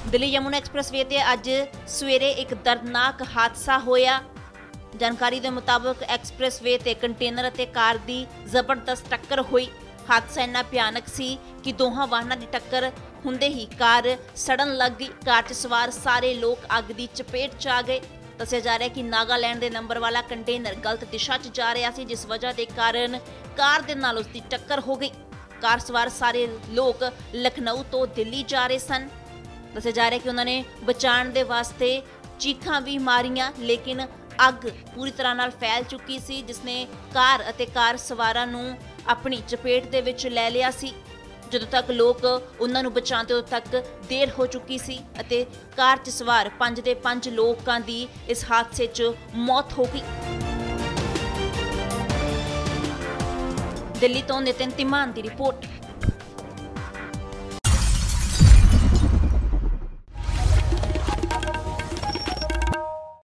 दिल्ली यमुना एक्सप्रैसवे ते अज सवेरे एक दर्दनाक हादसा होया। जानकारी के मुताबिक एक्सप्रैसवे ते कंटेनर अते कार की जबरदस्त टक्कर हुई। हादसा इन्ना भयानक सी कि दोहां वाहनां की टक्कर हुंदे ही कार सड़न लग गई। कार च सवार सारे लोग अग की चपेट च आ गए। दस्सिया जा रहा है कि नागालैंड के नंबर वाला कंटेनर गलत दिशा च जा रहा सी, जिस वजह के कारण कार दे नाल उसकी टक्कर हो गई। कार सवार सारे लोग लखनऊ तो दिल्ली जा रहे सन। दस्सिया जा रहा है कि उन्होंने बचाने दे वास्ते चीखां भी मारियां, लेकिन अग पूरी तरह नाल फैल चुकी सी, जिसने कार अते कार सवारां नूं अपनी चपेट दे विच लै लिया सी। ਜਦੋਂ तक लोग उन्हां नूं बचाते उदों तक देर हो चुकी सी अते कार च सवार 5 ਦੇ 5 लोकां दी इस हादसे च मौत हो गई। दिल्ली तो नितिन तिमान दी रिपोर्ट।